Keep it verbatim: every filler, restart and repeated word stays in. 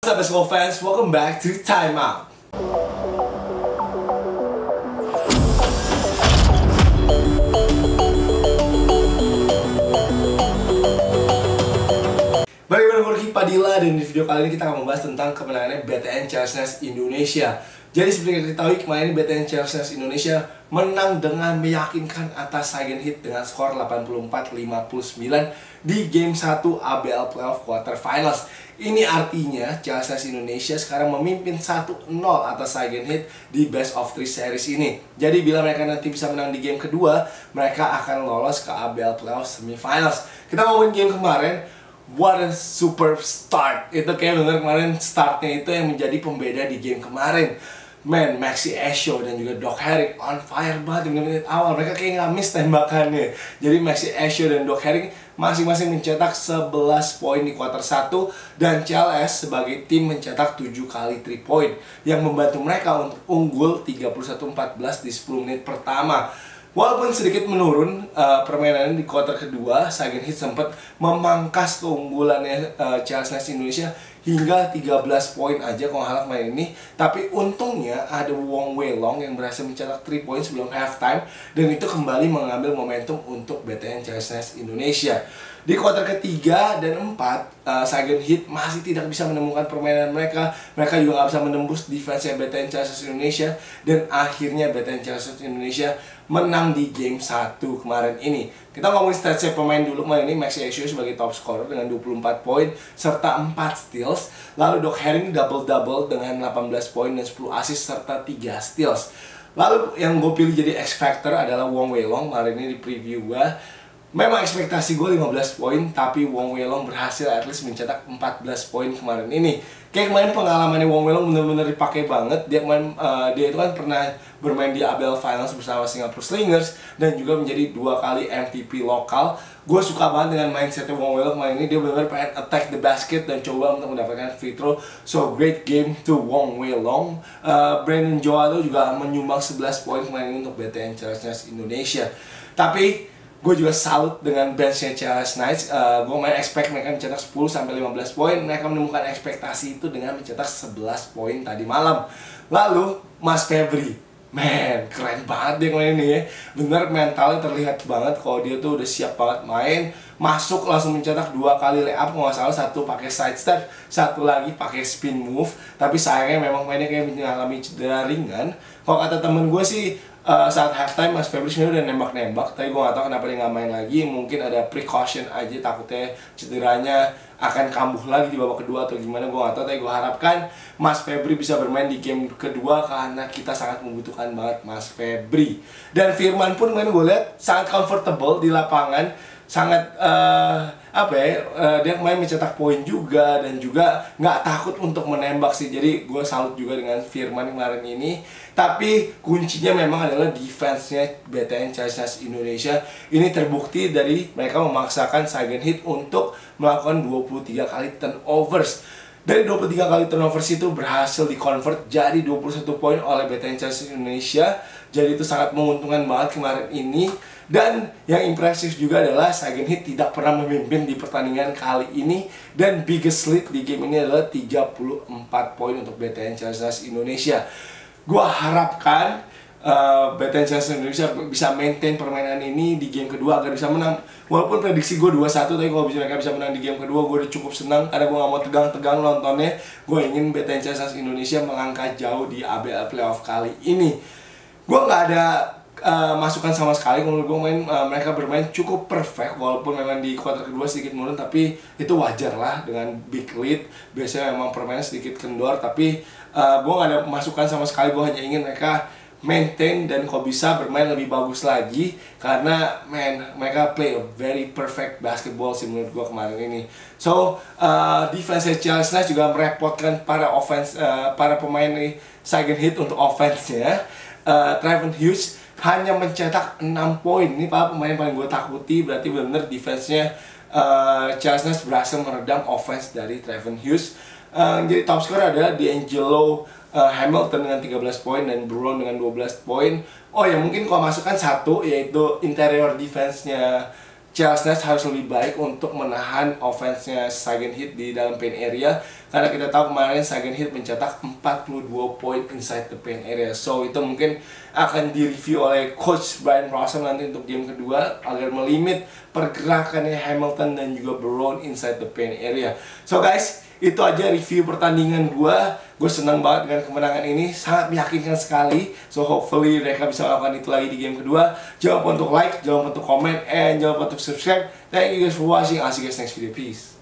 What's up basketball fans, welcome back to Time Out. Balik bareng gue Padilla, dan di video kali ini kita akan membahas tentang kemenangannya B T N Challenger Indonesia. Jadi seperti yang kita ketahui, kemarin ini B T N Challenger Indonesia menang dengan meyakinkan atas Saigon Heat dengan skor delapan puluh empat lima puluh sembilan di game satu A B L Playoff Quarter Finals. Ini artinya Challenger Indonesia sekarang memimpin satu nol atas Saigon Heat di Best of three series ini. Jadi bila mereka nanti bisa menang di game kedua, mereka akan lolos ke A B L Playoff Semifinals. Kita ngomongin game kemarin, what a super start. Itu kayak bener kemarin startnya itu yang menjadi pembeda di game kemarin. Man, Maxi Esho dan juga Doc Herrick on fire banget di menit awal. Mereka kayak nggak miss tembakannya. Jadi Maxi Esho dan Doc Herrick masing-masing mencetak sebelas poin di kuarter satu, dan C L S sebagai tim mencetak tujuh kali three point yang membantu mereka untuk unggul tiga puluh satu empat belas di sepuluh menit pertama. Walaupun sedikit menurun uh, permainan di kuarter kedua, Saigon Heat sempat memangkas keunggulannya uh, Challenger Indonesia hingga tiga belas poin aja kalau halak main ini. Tapi untungnya ada Wong Wei Long yang berhasil mencetak three point sebelum halftime, dan itu kembali mengambil momentum untuk B T N Challenger Indonesia. Di kuarter ketiga dan empat, uh, Saigon Heat masih tidak bisa menemukan permainan mereka. Mereka juga nggak bisa menembus defense-nya B T N Challenger Indonesia, dan akhirnya B T N Challenger Indonesia menang di game satu kemarin ini. Kita ngomongin statsnya pemain dulu kemarin ini. Maxi Esho sebagai top scorer dengan dua puluh empat poin serta empat steals. Lalu Doc Herrick double-double dengan delapan belas poin dan sepuluh assist serta tiga steals. Lalu yang gue pilih jadi X Factor adalah Wong Wei Long. Kemarin ini di preview gue, memang ekspektasi gue lima belas poin, tapi Wong Wei Long berhasil at least mencetak empat belas poin kemarin ini. Kayak kemarin pengalamannya Wong Wei Long bener-bener dipakai banget. Dia kemarin uh, dia itu kan pernah bermain di A B L Finals bersama Singapore Slingers dan juga menjadi dua kali M V P lokal. Gue suka banget dengan mindsetnya Wong Wei Long kemarin ini. Dia benar-benar pengen attack the basket dan coba untuk mendapatkan free throw. So great game to Wong Wei Long. uh, Brandon Joalo juga menyumbang sebelas poin kemarin ini untuk B T N Challenger Indonesia. Tapi gue juga salut dengan benchnya C L S Knights. uh, Gue main expect mereka mencetak sepuluh sampai lima belas poin. Mereka menemukan ekspektasi itu dengan mencetak sebelas poin tadi malam. Lalu Mas Febri, man, keren banget dia kemarin ini ya. Bener, mentalnya terlihat banget kalau dia tuh udah siap banget main. Masuk langsung mencetak dua kali layup, nggak salah, satu pakai side step, satu lagi pakai spin move. Tapi sayangnya memang mainnya kayak mengalami cedera ringan. Kalau kata temen gue sih, uh, saat halftime Mas Febri sebenarnya udah nembak-nembak, tapi gue nggak tahu kenapa dia nggak main lagi. Mungkin ada precaution aja, takutnya cederanya akan kambuh lagi di babak kedua atau gimana, gue nggak tahu. Tapi gue harapkan Mas Febri bisa bermain di game kedua karena kita sangat membutuhkan banget Mas Febri. Dan Firman pun main, gue lihat sangat comfortable di lapangan, sangat uh, apa ya, uh, dia main mencetak poin juga dan juga nggak takut untuk menembak sih. Jadi gue salut juga dengan Firman kemarin ini. Tapi kuncinya memang adalah defense-nya B T N Challenger Indonesia. Ini terbukti dari mereka memaksakan Saigon Heat untuk melakukan dua puluh tiga kali turnovers. Dari dua puluh tiga kali turnovers itu berhasil di-convert jadi dua puluh satu poin oleh B T N Challenger Indonesia. Jadi itu sangat menguntungkan banget kemarin ini. Dan yang impresif juga adalah Saigon Heat tidak pernah memimpin di pertandingan kali ini. Dan biggest lead di game ini adalah tiga puluh empat poin untuk B T N Challenger Indonesia. Gua harapkan uh, B T N Challenger Indonesia bisa maintain permainan ini di game kedua agar bisa menang. Walaupun prediksi gue dua satu, tapi kalau mereka bisa menang di game kedua, gue udah cukup senang. Karena gue gak mau tegang-tegang nontonnya. Gue ingin B T N Challenger Indonesia melangkah jauh di A B L Playoff kali ini. Gue gak ada Uh, masukan sama sekali. Menurut gue main, uh, mereka bermain cukup perfect. Walaupun memang di kuarter kedua sedikit menurun, tapi itu wajar lah dengan big lead. Biasanya memang permainan sedikit kendor. Tapi uh, gue gak ada masukan sama sekali. Gue hanya ingin mereka maintain dan kok bisa bermain lebih bagus lagi. Karena man, mereka play a very perfect basketball sih menurut gue kemarin ini. So uh, defense Challenger juga merepotkan para offense, uh, para pemain Saigon Heat untuk offense-nya. uh, Trevon Hughes hanya mencetak enam poin. Ini pak pemain paling gue takuti. Berarti benar-benar defense-nya uh, Challenger berhasil meredam offense dari Trevon Hughes. uh, Jadi top scorer adalah D'Angelo uh, Hamilton dengan tiga belas poin dan Brown dengan dua belas poin. Oh ya, mungkin kalau masukkan satu, yaitu interior defense-nya Chelsea harus lebih baik untuk menahan offense-nya Sagan Heat di dalam paint area, karena kita tahu kemarin Sagan Heat mencetak empat puluh dua poin inside the paint area. So itu mungkin akan direview oleh Coach Brian Russell nanti untuk game kedua agar melimit pergerakannya Hamilton dan juga Brown inside the paint area. So guys, itu aja review pertandingan gue. Gue senang banget dengan kemenangan ini, sangat meyakinkan sekali. So hopefully mereka bisa melakukan itu lagi di game kedua. Jangan lupa untuk like, jangan lupa untuk comment, and jangan lupa untuk subscribe. Thank you guys for watching. I'll see you guys next video. Peace.